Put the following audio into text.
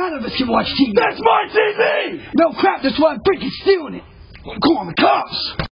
none of us can watch TV. That's my TV! No crap, that's why I'm freaking stealing it. Call the cops!